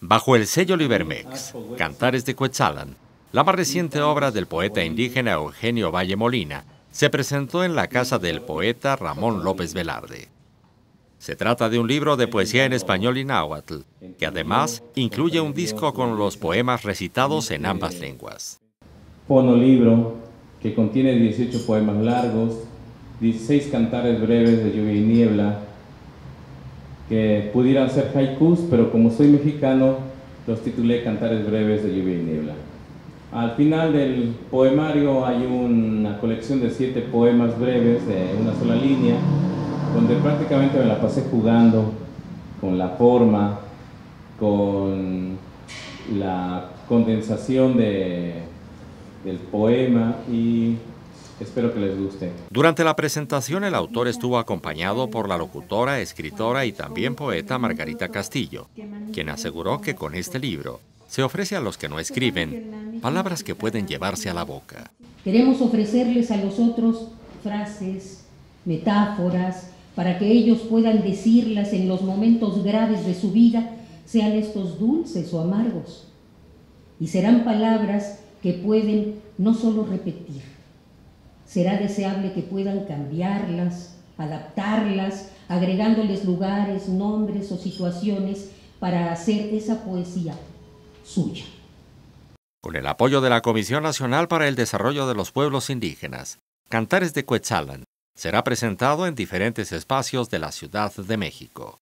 Bajo el sello Libermex, Cantares de Cuetzalan, la más reciente obra del poeta indígena Eugenio Valle Molina, se presentó en la casa del poeta Ramón López Velarde. Se trata de un libro de poesía en español y náhuatl, que además incluye un disco con los poemas recitados en ambas lenguas. Fonolibro, que contiene 18 poemas largos, 16 cantares breves de lluvia y niebla, que pudieran ser haikus, pero como soy mexicano, los titulé Cantares breves de lluvia y niebla. Al final del poemario hay una colección de 7 poemas breves de una sola línea, donde prácticamente me la pasé jugando con la forma, con la condensación del poema, y espero que les guste. Durante la presentación, el autor estuvo acompañado por la locutora, escritora y también poeta Margarita Castillo, quien aseguró que con este libro se ofrece a los que no escriben palabras que pueden llevarse a la boca. Queremos ofrecerles a los otros frases, metáforas, para que ellos puedan decirlas en los momentos graves de su vida, sean estos dulces o amargos. Y serán palabras que pueden no solo repetir, será deseable que puedan cambiarlas, adaptarlas, agregándoles lugares, nombres o situaciones para hacer esa poesía suya. Con el apoyo de la Comisión Nacional para el Desarrollo de los Pueblos Indígenas, Cantares de Cuetzalan será presentado en diferentes espacios de la Ciudad de México.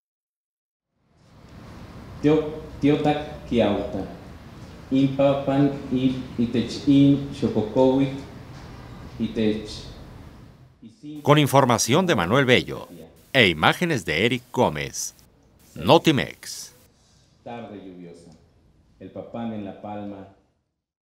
Tiotac Kiauta, Impapan Itech In Xococowit Itech. Con información de Manuel Bello e imágenes de Eric Gómez, Notimex. Tarde lluviosa, el papán en la palma.